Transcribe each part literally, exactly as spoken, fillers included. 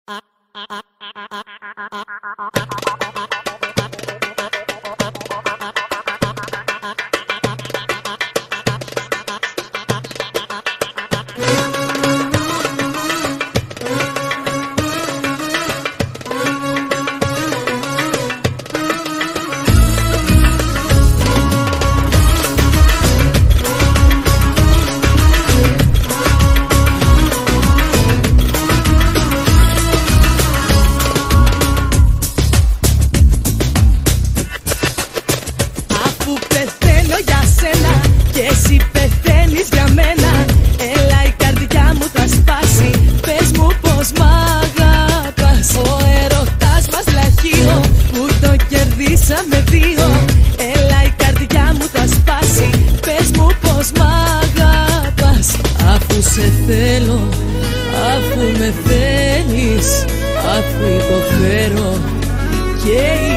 Αφού πεθαίνω για σένα και εσύ πεθαίνεις για μένα, έλα η καρδιά μου θα σπάσει. Πες μου πως μ' αγαπάς. Ο έρωτας μας λαχείο που το κερδίσαμε δύο, έλα η καρδιά μου θα σπάσει. Πες μου πως μ' αγαπάς. Αφού σε θέλω, αφού με θέλεις, αφού υποφέρω και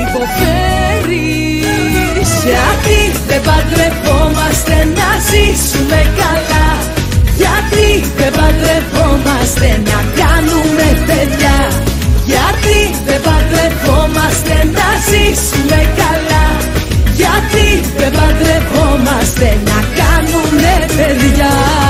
υποφέρεις. Γιατί δεν παντρευόμαστε να ζήσουμε καλά? Γιατί δεν παντρευόμαστε να κάνουμε παιδιά? Γιατί δεν παντρευόμαστε να ζήσουμε καλά? Γιατί δεν παντρευόμαστε να κάνουμε παιδιά?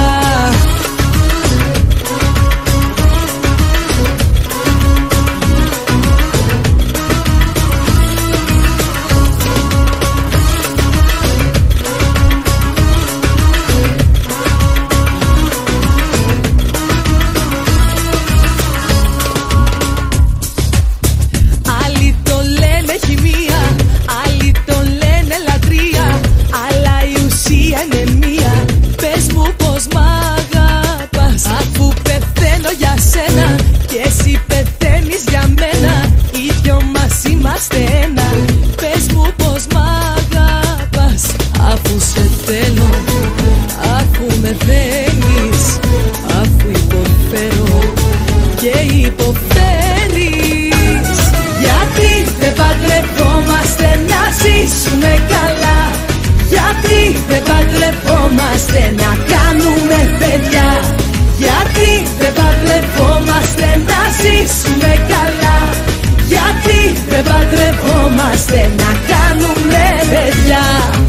Και εσύ πεθαίνεις για μένα, οι δυο μας είμαστε ένα. Πες μου πως μ' αγαπάς. Αφού σε θέλω, αφού με δένεις, αφού υποφέρω και υποφέρεις. Γιατί δεν παντρευόμαστε να ζήσουμε καλά? Γιατί δεν παντρευόμαστε να κάνουμε παιδιά? Γιατί δεν παντρευόμαστε να ζήσουμε καλά? Γιατί δεν παντρευόμαστε να κάνουμε παιδιά?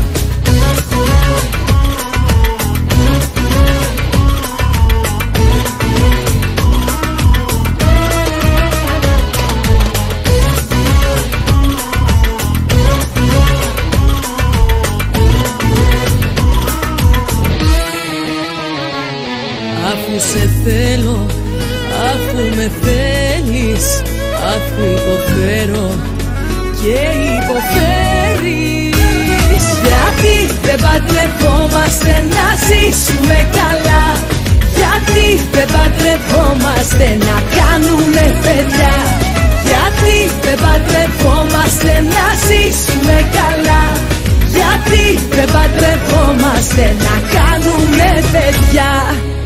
Αφού σε θέλω, αφού με θέλεις, αφού υποφέρω και υποφέρεις. Γιατί δεν παντρευόμαστε να ζήσουμε καλά? Γιατί δεν παντρευόμαστε να κάνουμε παιδιά? Γιατί δεν παντρευόμαστε να ζήσουμε καλά? Γιατί δεν παντρευόμαστε να κάνουμε παιδιά?